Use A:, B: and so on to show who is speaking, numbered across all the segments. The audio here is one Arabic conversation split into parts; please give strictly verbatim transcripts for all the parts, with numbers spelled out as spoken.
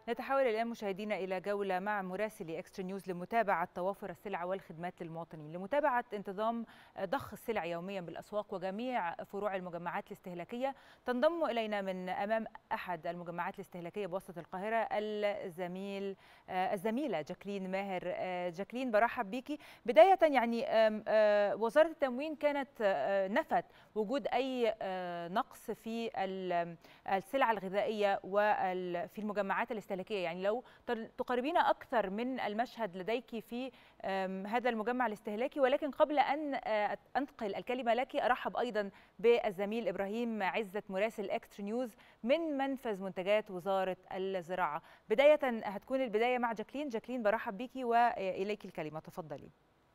A: نتحول الآن مشاهدينا إلى جولة مع مراسلي إكسترا نيوز لمتابعة توافر السلع والخدمات للمواطنين، لمتابعة انتظام ضخ السلع يوميا بالأسواق وجميع فروع المجمعات الاستهلاكية. تنضم إلينا من أمام أحد المجمعات الاستهلاكية بوسط القاهرة الزميل الزميلة جاكلين ماهر. جاكلين، برحب بيكي. بداية يعني وزارة التموين كانت نفت وجود أي نقص في السلع الغذائية وفي المجمعات الاستهلاكية، يعني لو تقربين أكثر من المشهد لديك في هذا المجمع الاستهلاكي. ولكن قبل أن أنتقل الكلمة لك، أرحب أيضا بالزميل إبراهيم عزت مراسل إكسترا نيوز من منفذ منتجات وزارة الزراعة. بداية هتكون البداية مع جاكلين. جاكلين، برحب بك وإليك الكلمة، تفضلي.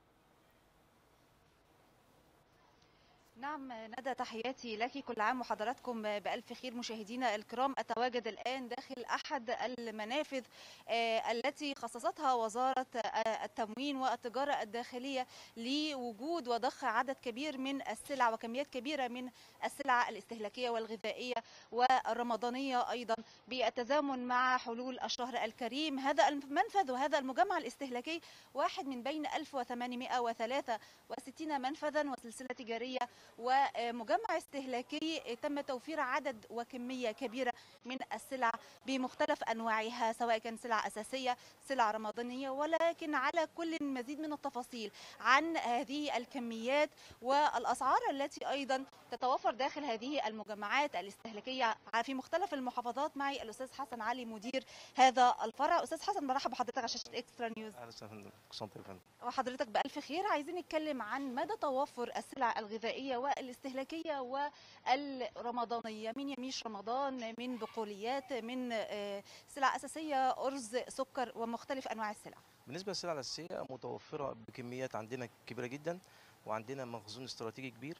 B: نعم ندى، تحياتي لك. كل عام وحضراتكم بألف خير. مشاهدينا الكرام، أتواجد الآن داخل أحد المنافذ التي خصصتها وزارة التموين والتجارة الداخلية لوجود وضخ عدد كبير من السلع وكميات كبيرة من السلع الاستهلاكية والغذائية والرمضانية أيضا، بالتزامن مع حلول الشهر الكريم. هذا المنفذ وهذا المجمع الاستهلاكي واحد من بين ألف وثمانمائة وثلاثة وستين منفذا وسلسلة تجارية ومجمع استهلاكي تم توفير عدد وكمية كبيرة من السلع بمختلف أنواعها، سواء كان سلع أساسية، سلع رمضانية. ولكن على كل مزيد من التفاصيل عن هذه الكميات والأسعار التي أيضا تتوفر داخل هذه المجمعات الاستهلاكية في مختلف المحافظات، معي الأستاذ حسن علي مدير هذا الفرع. أستاذ حسن، مرحبا بحضرتك على شاشة إكسترا نيوز.
C: أهلا وسهلا
B: وحضرتك بألف خير. عايزين نتكلم عن مدى توفر السلع الغذائية والاستهلاكية والرمضانية، من يميش رمضان، من بقوليات، من سلع أساسية، أرز، سكر، ومختلف أنواع السلع.
C: بالنسبة للسلع الأساسية متوفرة بكميات عندنا كبيرة جدا، وعندنا مخزون استراتيجي كبير،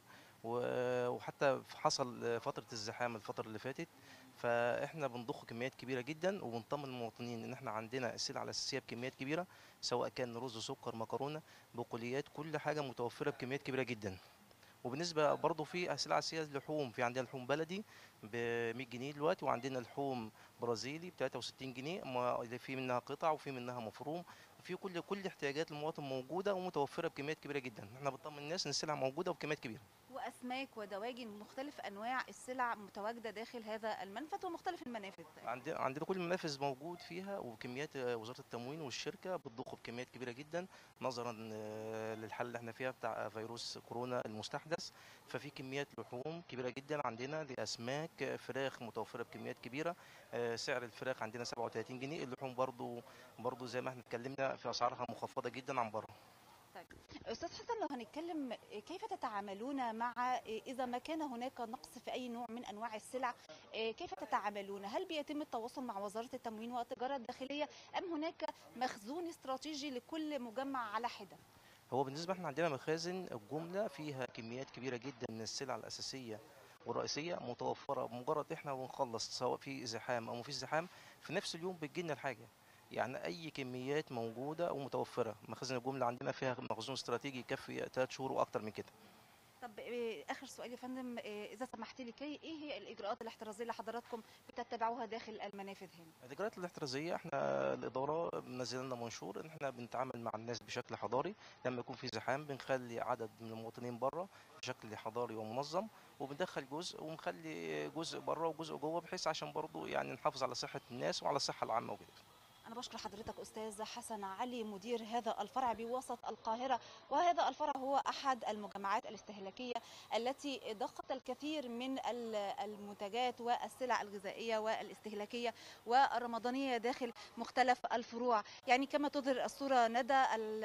C: وحتى حصل فترة الزحام الفترة اللي فاتت، فاحنا بنضخ كميات كبيره جدا وبنطمن المواطنين ان احنا عندنا السلع الاساسيه بكميات كبيره، سواء كان رز، سكر، مكرونه، بقوليات، كل حاجه متوفره بكميات كبيره جدا. وبالنسبه برضه في سلع اساسيه اللحوم، في عندنا لحوم بلدي ب مية جنيه دلوقتي، وعندنا لحوم برازيلي ب تلاتة وستين جنيه، في منها قطع وفي منها مفروم، في كل كل احتياجات المواطن موجوده ومتوفره بكميات كبيره جدا. احنا بنطمن الناس ان السلع موجوده وبكميات كبيره.
B: واسماك ودواجن، مختلف انواع السلع متواجده داخل هذا المنفذ ومختلف المنافذ.
C: عندنا عندنا كل المنافذ موجود فيها، وكميات وزاره التموين والشركه بتضخ بكميات كبيره جدا نظرا للحل اللي احنا فيها بتاع فيروس كورونا المستحدث. ففي كميات لحوم كبيره جدا عندنا، لاسماك، فراخ متوفره بكميات كبيره. سعر الفراخ عندنا سبعة وتلاتين جنيه. اللحوم برضو برضو زي ما احنا اتكلمنا في اسعارها مخفضه جدا عن بره.
B: طيب أستاذ حسن، لو هنتكلم كيف تتعاملون مع إذا ما كان هناك نقص في أي نوع من أنواع السلع، كيف تتعاملون؟ هل بيتم التواصل مع وزارة التموين والتجارة الداخلية أم هناك مخزون استراتيجي لكل مجمع على حدة؟
C: هو بالنسبة احنا عندنا مخازن الجملة فيها كميات كبيرة جدا من السلع الأساسية والرئيسية متوفرة، بمجرد احنا بنخلص سواء في زحام أو مفيش زحام في نفس اليوم بتجيلنا الحاجة. يعني أي كميات موجودة ومتوفرة. مخازن الجملة عندنا فيها مخزون استراتيجي يكفي ثلاث شهور وأكتر من كده.
B: طب اخر سؤال يا فندم، اذا سمحت لي، ايه هي الاجراءات الاحترازيه اللي حضراتكم بتتبعوها داخل المنافذ هنا؟
C: الاجراءات الاحترازيه، احنا الاداره منزله لنا منشور ان احنا بنتعامل مع الناس بشكل حضاري. لما يكون في زحام بنخلي عدد من المواطنين بره بشكل حضاري ومنظم، وبندخل جزء ونخلي جزء بره وجزء جوه، بحيث عشان برضو يعني نحافظ على صحه الناس وعلى الصحه العامه وكده.
B: أنا بشكر حضرتك أستاذ حسن علي مدير هذا الفرع بوسط القاهرة، وهذا الفرع هو أحد المجمعات الاستهلاكية التي ضخت الكثير من المنتجات والسلع الغذائية والاستهلاكية والرمضانية داخل مختلف الفروع. يعني كما تظهر الصورة ندى،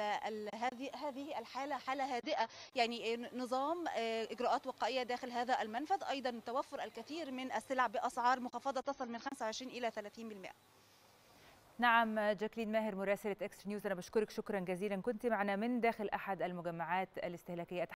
B: هذه هذه الحالة حالة هادئة، يعني نظام إجراءات وقائية داخل هذا المنفذ، أيضا توفر الكثير من السلع بأسعار مخفضة تصل من خمسة وعشرين إلى ثلاثين بالمئة.
A: نعم، جاكلين ماهر مراسلة إكسترا نيوز، أنا بشكرك شكرا جزيلا، كنت معنا من داخل أحد المجمعات الاستهلاكية.